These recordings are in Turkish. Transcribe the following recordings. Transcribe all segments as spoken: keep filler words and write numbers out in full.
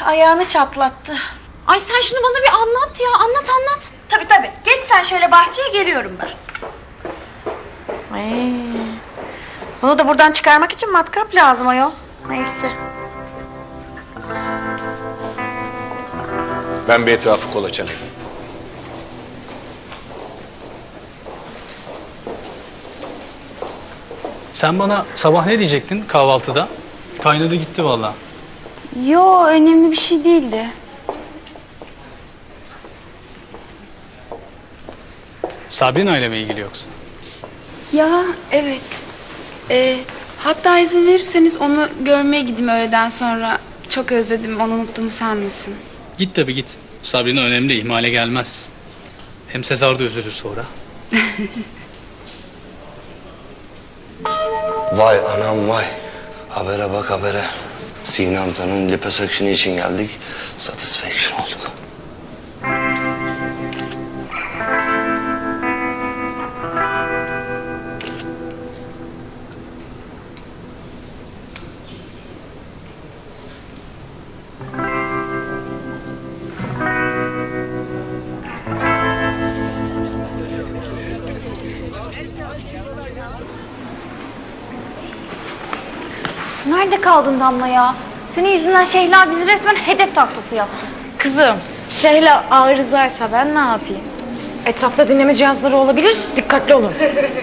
ayağını çatlattı. Ay sen şunu bana bir anlat ya. Anlat anlat. Tabii tabii. Geç sen şöyle bahçeye, geliyorum ben. Ay. Bunu da buradan çıkarmak için matkap lazım ayol. Neyse. Ben bir etrafı kolaçanayım. Sen bana sabah ne diyecektin kahvaltıda? Kaynadı gitti vallahi. Yo, önemli bir şey değildi. Sabrina ile mi ilgili yoksa? Ya evet. Ee, hatta izin verirseniz onu görmeye gideyim öğleden sonra. Çok özledim, onu unuttuğumu sanmasın. Git tabii git. Sabrina önemli, ihmale gelmez. Hem Sezar da üzülür sonra. Vay anam vay. Habere bak habere. Sinem Tan'ın liposuction'ı için geldik. Satisfaction olduk. Nerede kaldın Damla ya? Senin yüzünden Şehla bizi resmen hedef tahtası yaptı. Kızım, Şehla arızaysa ben ne yapayım? Etrafta dinleme cihazları olabilir, dikkatli olun.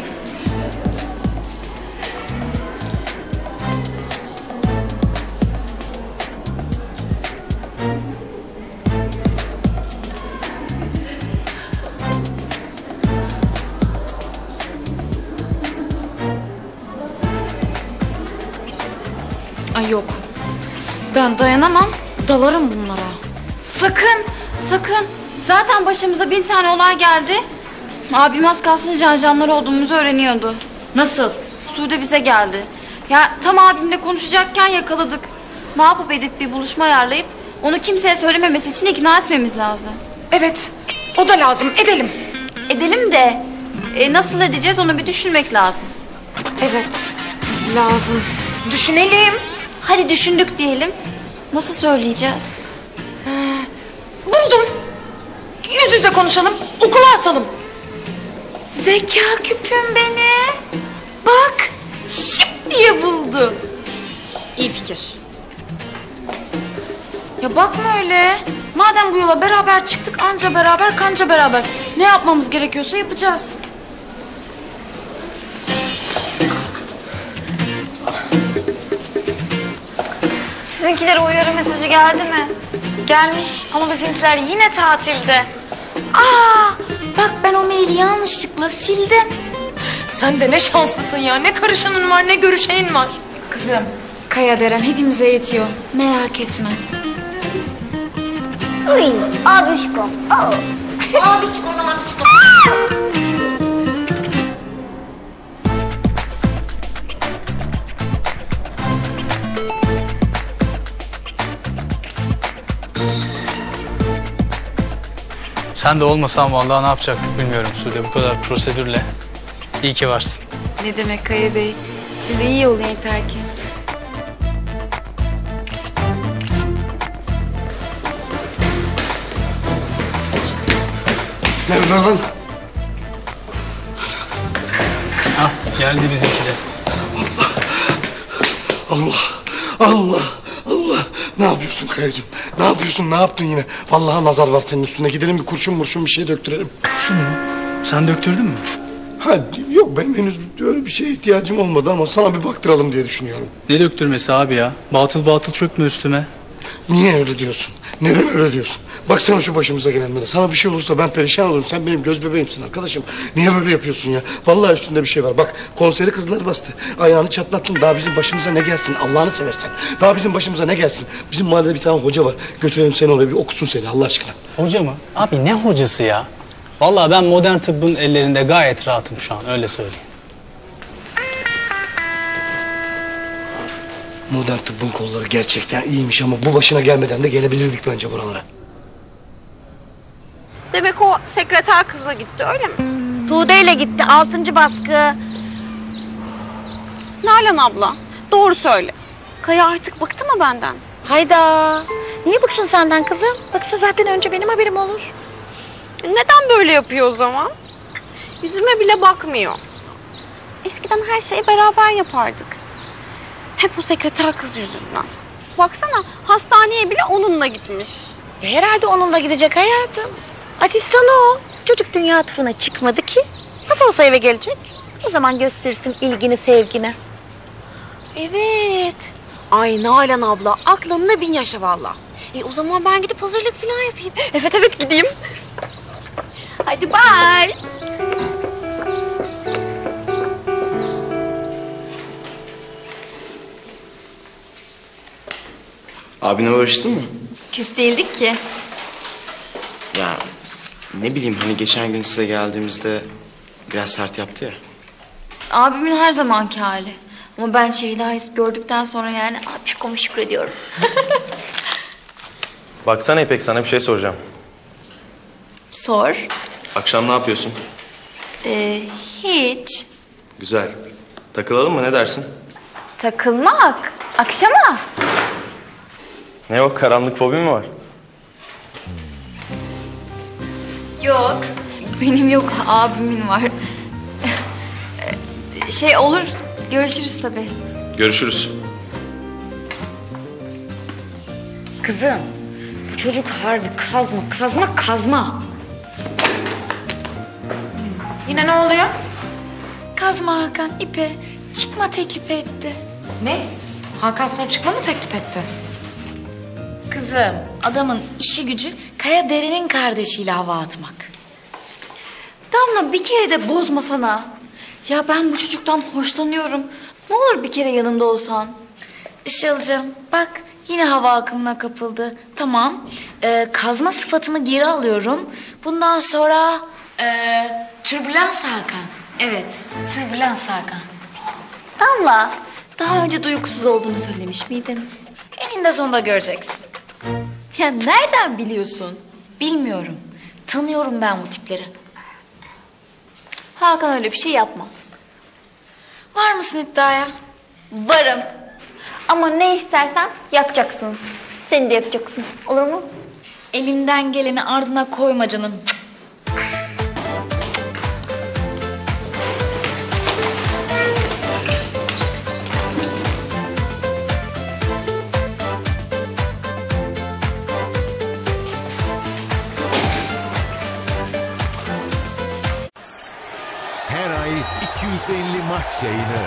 Ay yok. Ben dayanamam, dalarım bunlara. Sakın, sakın. Zaten başımıza bin tane olay geldi. Abim az kalsın janjanlar olduğumuzu öğreniyordu. Nasıl? Sude bize geldi. Ya tam abimle konuşacakken yakaladık. Ne yapıp edip bir buluşma ayarlayıp onu kimseye söylememesi için ikna etmemiz lazım. Evet, o da lazım, edelim. Edelim de e, nasıl edeceğiz onu bir düşünmek lazım. Evet, lazım. Düşünelim. Hadi düşündük diyelim. Nasıl söyleyeceğiz? Buldum. Yüz yüze konuşalım, okula asalım. Zeka küpüm beni. Bak, şıp diye buldu. İyi fikir. Ya bakma öyle. Madem bu yola beraber çıktık, anca beraber kanca beraber. Ne yapmamız gerekiyorsa yapacağız. Sizinkilere uyarı mesajı geldi mi? Gelmiş ama bizimkiler yine tatilde. Aa, bak ben o maili yanlışlıkla sildim. Sen de ne şanslısın ya, ne karışanın var ne görüşenin var. Kızım, Kaya Deren hepimize yetiyor. Merak etme. Uy, abişkom. Oh. Abişkom, abişkom. Sen de olmasan vallahi ne yapacaktık bilmiyorum Sude, bu kadar prosedürle. İyi ki varsın. Ne demek Kaya Bey? Size iyi olun yeter ki. Nerede lan? Hah, geldi bizimkiler. Allah, Allah, Allah. Ne yapıyorsun Kayacığım? Ne yapıyorsun? Ne yaptın yine? Vallahi nazar var senin üstüne. Gidelim bir kurşun murşun bir şey döktürelim. Kurşun mu? Sen döktürdün mü? Ha, yok benim henüz öyle bir şeye ihtiyacım olmadı ama sana bir baktıralım diye düşünüyorum. Ne döktürmesi abi ya? Batıl batıl çökme üstüme. Niye öyle diyorsun? Neden öyle diyorsun? Baksana şu başımıza gelenlere. Sana bir şey olursa ben perişan olurum. Sen benim göz bebeğimsin arkadaşım. Niye böyle yapıyorsun ya? Vallahi üstünde bir şey var. Bak konseri kızlar bastı. Ayağını çatlattın. Daha bizim başımıza ne gelsin? Allah'ını seversen. Daha bizim başımıza ne gelsin? Bizim mahallede bir tane hoca var. Götürelim seni oraya bir okusun seni Allah aşkına. Hoca mı? Abi ne hocası ya? Vallahi ben modern tıbbın ellerinde gayet rahatım şu an, öyle söyleyeyim. Modern tıbbın kolları gerçekten iyiymiş ama bu başına gelmeden de gelebilirdik bence buralara. Demek o sekreter kızla gitti, öyle mi? Tuğde ile gitti, altıncı baskı. Nalan abla, doğru söyle. Kaya artık bıktı mı benden? Hayda. Niye bıksın senden kızım? Bıksa zaten önce benim haberim olur. Neden böyle yapıyor o zaman? Yüzüme bile bakmıyor. Eskiden her şeyi beraber yapardık. Hep o sekreter kız yüzünden. Baksana hastaneye bile onunla gitmiş. E, herhalde onunla gidecek hayatım. Asistanı o. Çocuk dünya turuna çıkmadı ki. Nasıl olsa eve gelecek. O zaman gösterirsin ilgini, sevgini. Evet. Ay Nalan abla aklında bin yaşa valla. E o zaman ben gidip hazırlık falan yapayım. Evet evet gideyim. Hadi bye. Abine barıştın mı? Küs değildik ki. Ya ne bileyim hani geçen gün size geldiğimizde biraz sert yaptı ya. Abimin her zamanki hali. Ama ben Şeyda'yı gördükten sonra yani abişkoma şükrediyorum. Baksana İpek, sana bir şey soracağım. Sor. Akşam ne yapıyorsun? Ee, hiç. Güzel. Takılalım mı, ne dersin? Takılmak. Akşama. Ne o, karanlık fobi mi var? Yok. Benim yok, abimin var. Şey olur, görüşürüz tabii. Görüşürüz. Kızım, bu çocuk harbi kazma, kazma, kazma. Yine ne oluyor? Kazma Hakan, İpe çıkma teklif etti. Ne? Hakan sana çıkma mı teklif etti? Kızım, adamın işi gücü Kaya Deren'in kardeşiyle hava atmak. Damla bir kere de bozmasana. Ya ben bu çocuktan hoşlanıyorum. Ne olur bir kere yanımda olsan. Işıl'cığım bak yine hava akımına kapıldı. Tamam, ee, kazma sıfatımı geri alıyorum. Bundan sonra ee, türbülans Hakan. Evet, türbülans Hakan. Damla, daha önce duygusuz olduğunu söylemiş miydin? Eninde sonunda göreceksin. Ya nereden biliyorsun? Bilmiyorum. Tanıyorum ben bu tipleri. Hakan öyle bir şey yapmaz. Var mısın iddiaya? Varım. Ama ne istersen yapacaksınız. Sen de yapacaksın. Olur mu? Elinden geleni ardına koyma canım. Her ay iki yüz elli maç yayını.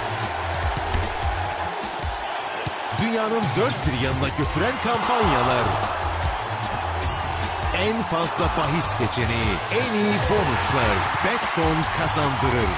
Dünyanın dört bir yanına götüren kampanyalar. En fazla bahis seçeneği, en iyi bonuslar. Betson kazandırır.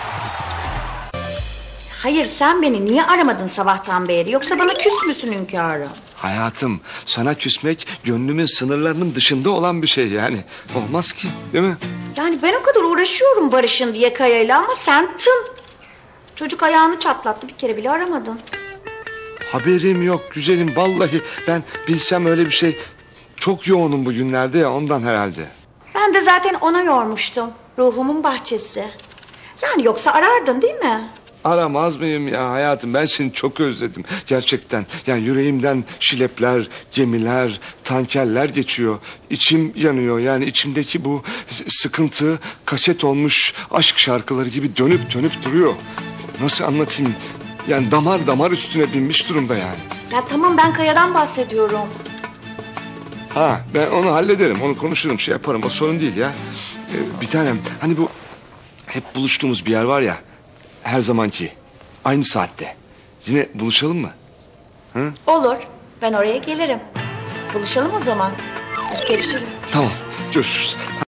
Hayır, sen beni niye aramadın sabahtan beri? Yoksa bana küs müsün hünkârım? Hayatım, sana küsmek gönlümün sınırlarının dışında olan bir şey yani. Olmaz ki, değil mi? Yani ben o kadar uğraşıyorum barışın diye Kaya'yla ama sen tın. Çocuk ayağını çatlattı, bir kere bile aramadın. Haberim yok güzelim, vallahi ben bilsem öyle bir şey. Çok yoğunum bugünlerde ya, ondan herhalde. Ben de zaten ona yormuştum. Ruhumun bahçesi. Yani yoksa arardın değil mi? Aramaz mıyım ya hayatım, ben seni çok özledim gerçekten. Yani yüreğimden şilepler, gemiler, tankerler geçiyor. İçim yanıyor, yani içimdeki bu sıkıntı kaset olmuş aşk şarkıları gibi dönüp dönüp duruyor. Nasıl anlatayım? Yani damar damar üstüne binmiş durumda yani. Ya tamam, ben Kaya'dan bahsediyorum. Ha, ben onu hallederim, onu konuşurum, şey yaparım, o sorun değil ya. Ee, bir tanem, hani bu hep buluştuğumuz bir yer var ya, her zamanki, aynı saatte. Yine buluşalım mı? Hı? Olur, ben oraya gelirim. Buluşalım o zaman. Hadi görüşürüz. Tamam, görüşürüz.